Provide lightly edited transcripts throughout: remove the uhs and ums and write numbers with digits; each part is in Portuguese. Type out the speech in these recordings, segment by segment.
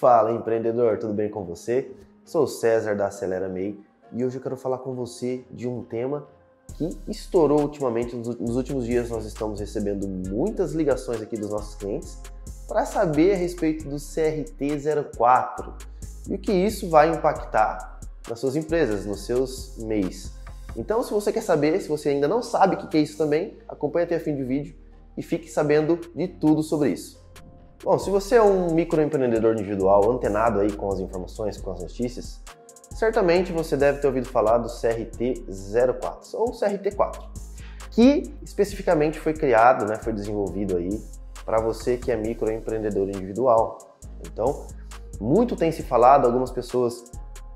Fala, empreendedor, tudo bem com você? Sou o César da Acelera MEI e hoje eu quero falar com você de um tema que estourou ultimamente. Nos últimos dias nós estamos recebendo muitas ligações aqui dos nossos clientes para saber a respeito do CRT04 e o que isso vai impactar nas suas empresas, nos seus MEIs. Então, se você quer saber, se você ainda não sabe o que é isso também, acompanhe até o fim do vídeo e fique sabendo de tudo sobre isso. Bom, se você é um microempreendedor individual antenado aí com as informações, com as notícias, certamente você deve ter ouvido falar do CRT04 ou CRT4, que especificamente foi criado, foi desenvolvido aí para você que é microempreendedor individual. Então, muito tem se falado, algumas pessoas,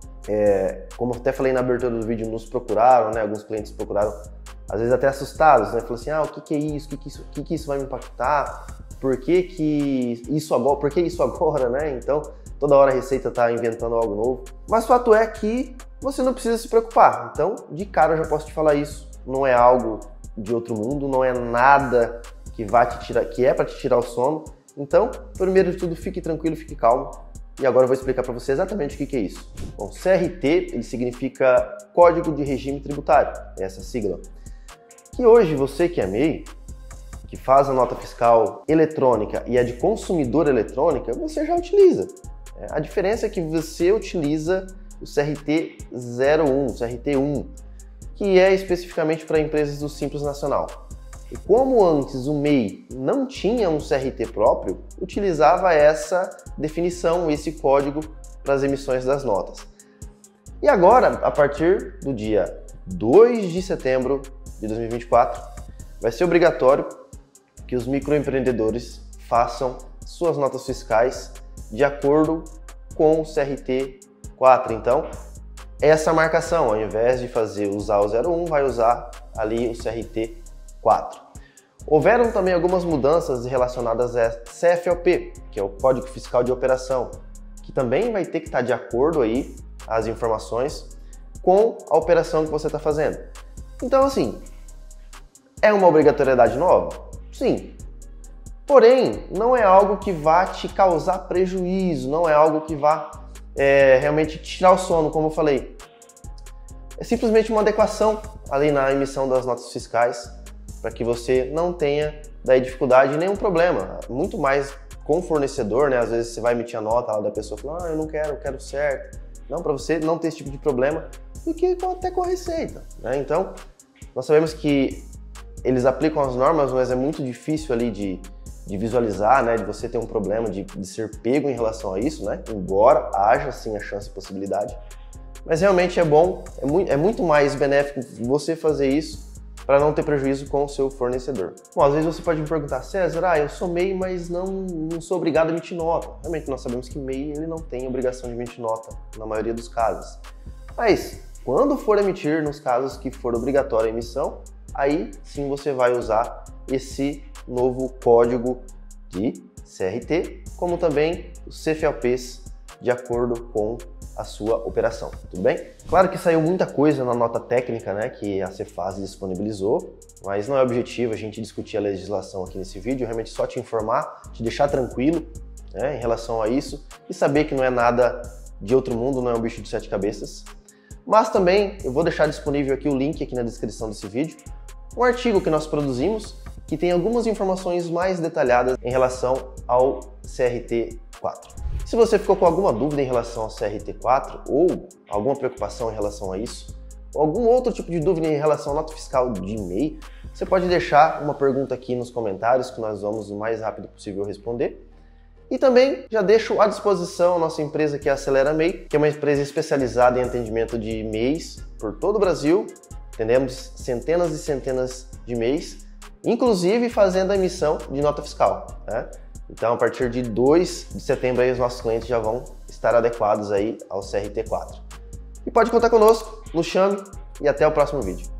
como eu até falei na abertura do vídeo, nos procuraram, alguns clientes procuraram, às vezes até assustados, falaram assim, o que é isso? O que isso vai me impactar? Por que isso agora, Então, toda hora a Receita está inventando algo novo. Mas o fato é que você não precisa se preocupar. Então, de cara eu já posso te falar isso. Não é algo de outro mundo, não é nada que vai te tirar, que é para te tirar o sono. Então, primeiro de tudo, fique tranquilo, fique calmo. E agora eu vou explicar para você exatamente o que é isso. Bom, CRT, ele significa Código de Regime Tributário, é essa sigla. Que hoje você que é MEI, que faz a nota fiscal eletrônica e a de consumidor eletrônica, você já utiliza. A diferença é que você utiliza o CRT01, CRT1, que é especificamente para empresas do Simples Nacional. E como antes o MEI não tinha um CRT próprio, utilizava essa definição, esse código para as emissões das notas. E agora, a partir do dia 2 de setembro de 2024, vai ser obrigatório que os microempreendedores façam suas notas fiscais de acordo com o CRT4. Então, essa marcação, ao invés de usar o 01, vai usar ali o CRT4. Houveram também algumas mudanças relacionadas a CFOP, que é o Código Fiscal de Operação, que também vai ter que estar de acordo aí as informações com a operação que você está fazendo. Então, assim, é uma obrigatoriedade nova? Sim. Porém, não é algo que vá te causar prejuízo, não é algo que vá realmente tirar o sono, como eu falei. É simplesmente uma adequação ali na emissão das notas fiscais para que você não tenha daí dificuldade e nenhum problema. Muito mais com o fornecedor, Às vezes você vai emitir a nota lá da pessoa e fala, eu não quero, eu quero certo. Não, para você não ter esse tipo de problema, do que até com a Receita, Então, nós sabemos que eles aplicam as normas, mas é muito difícil ali de visualizar, de você ter um problema de ser pego em relação a isso, Embora haja sim a chance e possibilidade. Mas realmente é bom, é muito mais benéfico você fazer isso para não ter prejuízo com o seu fornecedor. Bom, às vezes você pode me perguntar, César, eu sou MEI, mas não sou obrigado a emitir nota. Realmente nós sabemos que MEI ele não tem obrigação de emitir nota na maioria dos casos. Mas quando for emitir, nos casos que for obrigatória a emissão, aí sim você vai usar esse novo código de CRT, como também os CFOPs de acordo com a sua operação, tudo bem? Claro que saiu muita coisa na nota técnica, que a Cefaz disponibilizou, mas não é objetivo a gente discutir a legislação aqui nesse vídeo, realmente só te informar, te deixar tranquilo em relação a isso e saber que não é nada de outro mundo, não é um bicho de 7 cabeças. Mas também eu vou deixar disponível aqui o link aqui na descrição desse vídeo, um artigo que nós produzimos que tem algumas informações mais detalhadas em relação ao CRT4. Se você ficou com alguma dúvida em relação ao CRT4 ou alguma preocupação em relação a isso, ou algum outro tipo de dúvida em relação à nota fiscal de MEI, você pode deixar uma pergunta aqui nos comentários que nós vamos o mais rápido possível responder. E também já deixo à disposição a nossa empresa que é a Acelera MEI, que é uma empresa especializada em atendimento de MEIs por todo o Brasil. Atendemos centenas e centenas de MEIs, inclusive fazendo a emissão de nota fiscal. Então, a partir de 2 de setembro, aí, os nossos clientes já vão estar adequados aí ao CRT4. E pode contar conosco, nos chame e até o próximo vídeo.